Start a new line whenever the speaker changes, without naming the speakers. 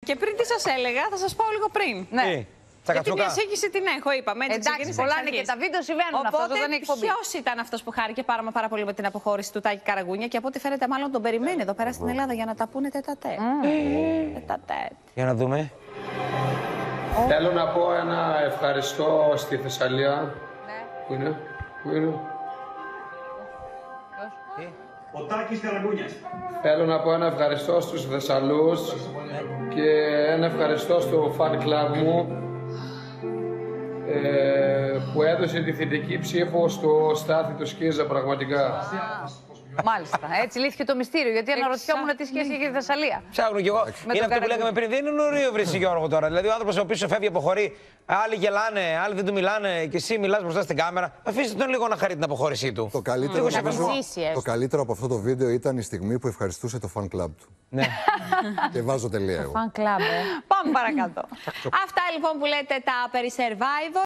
Και πριν τι σας έλεγα, θα σας πάω λίγο πριν.
Ναι.
Γιατί μια εισήγηση την έχω, είπαμε.
Εντάξει, πολλά είναι και τα βίντεο συμβαίνουν.
Οπότε, ποιος ήταν αυτός που χάρηκε πάρα πολύ με την αποχώρηση του Τάκη Καραγκούνια και από ό,τι φαίνεται, μάλλον τον περιμένει εδώ πέρα στην Ελλάδα για να τα πούνε τετατέτ.
Για να δούμε.
Θέλω να πω ένα ευχαριστώ στη Θεσσαλία. Πού είναι?
Ο Τάκης Καραγκούνιας.
Θέλω να πω ένα ευχαριστώ στους Θεσσαλούς και ένα ευχαριστώ στο fan club μου που έδωσε τη θετική ψήφο στο Στάθη του Σκίζα, πραγματικά.
Μάλιστα. Έτσι λύθηκε το μυστήριο. Γιατί αναρωτιόμουν τι σχέση είχε η Θεσσαλία.
Ψάχνω κι εγώ. Είναι αυτό που λέγαμε πριν. Δεν είναι ωραίο, βρε Γιώργο τώρα. Δηλαδή, ο άνθρωπος ο οποίος φεύγει, αποχωρεί. Άλλοι γελάνε, άλλοι δεν του μιλάνε και εσύ μιλάς μπροστά στην κάμερα. Αφήστε τον λίγο να χαρεί την αποχώρησή του.
Το καλύτερο από αυτό το βίντεο ήταν η στιγμή που ευχαριστούσε το fan club του.
Ναι.
Και βάζω τελεία εγώ.
Fan club,
Πάμε παρακάτω. Αυτά λοιπόν που λέτε τα περί Survivor.